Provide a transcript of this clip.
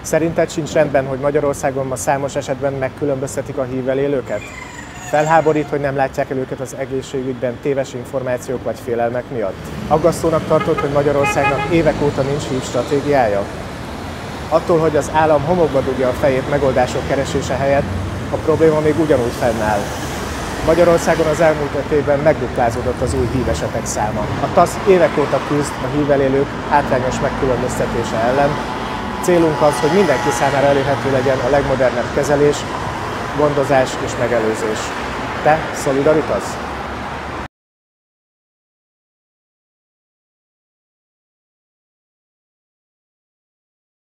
Szerinted sincs rendben, hogy Magyarországon ma számos esetben megkülönböztetik a HIV-vel élőket? Felháborít, hogy nem látják el őket az egészségügyben téves információk vagy félelmek miatt? Aggasztónak tartod, hogy Magyarországnak évek óta nincs HIV stratégiája? Attól, hogy az állam homokba dugja a fejét megoldások keresése helyett, a probléma még ugyanúgy fennáll. Magyarországon az elmúlt 5 évben megduplázódott az új HIV esetek száma. A TASZ évek óta küzd a HIV-vel élők hátrányos megkülönböztetése ellen. Célunk az, hogy mindenki számára elérhető legyen a legmodernebb kezelés, gondozás és megelőzés. Te szolidarítasz?